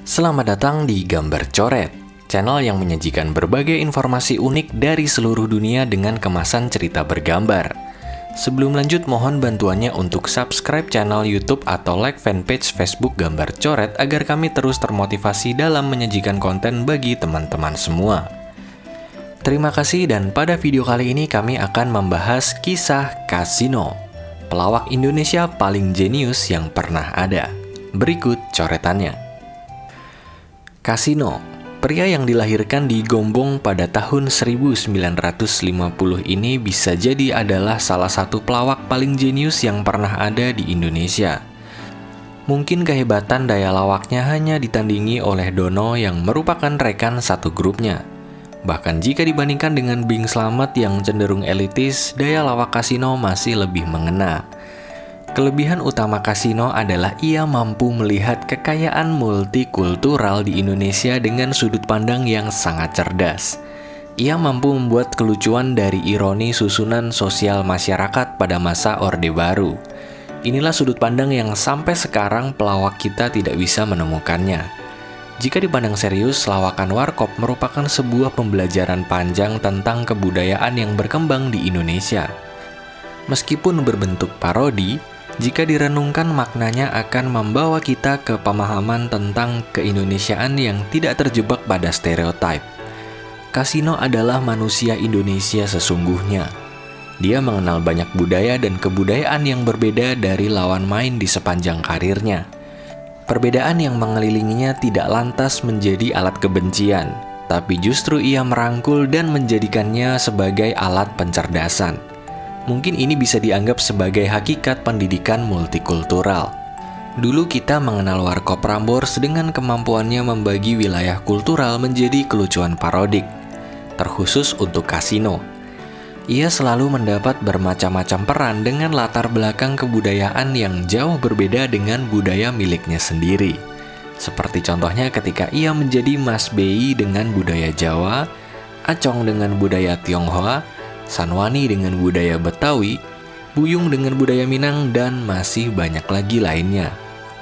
Selamat datang di Gambar Coret, channel yang menyajikan berbagai informasi unik dari seluruh dunia dengan kemasan cerita bergambar. Sebelum lanjut, mohon bantuannya untuk subscribe channel YouTube atau like fanpage Facebook Gambar Coret agar kami terus termotivasi dalam menyajikan konten bagi teman-teman semua. Terima kasih, dan pada video kali ini kami akan membahas kisah Kasino, pelawak Indonesia paling jenius yang pernah ada. Berikut coretannya. Kasino, pria yang dilahirkan di Gombong pada tahun 1950 ini bisa jadi adalah salah satu pelawak paling jenius yang pernah ada di Indonesia. Mungkin kehebatan daya lawaknya hanya ditandingi oleh Dono yang merupakan rekan satu grupnya. Bahkan jika dibandingkan dengan Bing Slamet yang cenderung elitis, daya lawak Kasino masih lebih mengena. Kelebihan utama Kasino adalah ia mampu melihat kekayaan multikultural di Indonesia dengan sudut pandang yang sangat cerdas. Ia mampu membuat kelucuan dari ironi susunan sosial masyarakat pada masa Orde Baru. Inilah sudut pandang yang sampai sekarang pelawak kita tidak bisa menemukannya. Jika dipandang serius, lawakan Warkop merupakan sebuah pembelajaran panjang tentang kebudayaan yang berkembang di Indonesia. Meskipun berbentuk parodi, jika direnungkan maknanya akan membawa kita ke pemahaman tentang keindonesiaan yang tidak terjebak pada stereotip. Kasino adalah manusia Indonesia sesungguhnya. Dia mengenal banyak budaya dan kebudayaan yang berbeda dari lawan main di sepanjang karirnya. Perbedaan yang mengelilinginya tidak lantas menjadi alat kebencian, tapi justru ia merangkul dan menjadikannya sebagai alat pencerdasan. Mungkin ini bisa dianggap sebagai hakikat pendidikan multikultural. Dulu kita mengenal Warkop Prambors dengan kemampuannya membagi wilayah kultural menjadi kelucuan parodik, terkhusus untuk Kasino. Ia selalu mendapat bermacam-macam peran dengan latar belakang kebudayaan yang jauh berbeda dengan budaya miliknya sendiri. Seperti contohnya ketika ia menjadi Mas Bei dengan budaya Jawa, Acong dengan budaya Tionghoa, Sanwani dengan budaya Betawi, Buyung dengan budaya Minang, dan masih banyak lagi lainnya.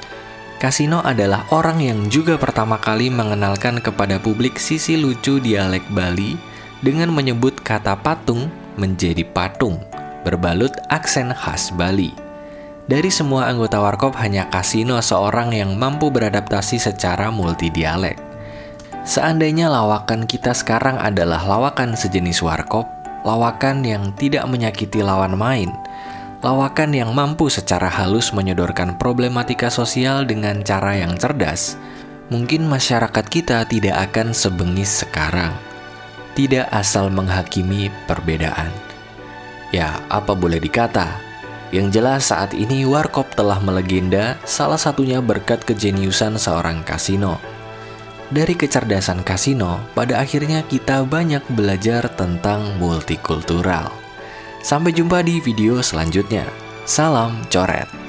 Kasino adalah orang yang juga pertama kali mengenalkan kepada publik sisi lucu dialek Bali dengan menyebut kata patung menjadi patung, berbalut aksen khas Bali. Dari semua anggota Warkop, hanya Kasino seorang yang mampu beradaptasi secara multidialek. Seandainya lawakan kita sekarang adalah lawakan sejenis Warkop, lawakan yang tidak menyakiti lawan main, lawakan yang mampu secara halus menyodorkan problematika sosial dengan cara yang cerdas, mungkin masyarakat kita tidak akan sebengis sekarang. Tidak asal menghakimi perbedaan. Ya, apa boleh dikata? Yang jelas saat ini Warkop telah melegenda, salah satunya berkat kejeniusan seorang Kasino. Dari kecerdasan Kasino, pada akhirnya kita banyak belajar tentang multikultural. Sampai jumpa di video selanjutnya. Salam coret.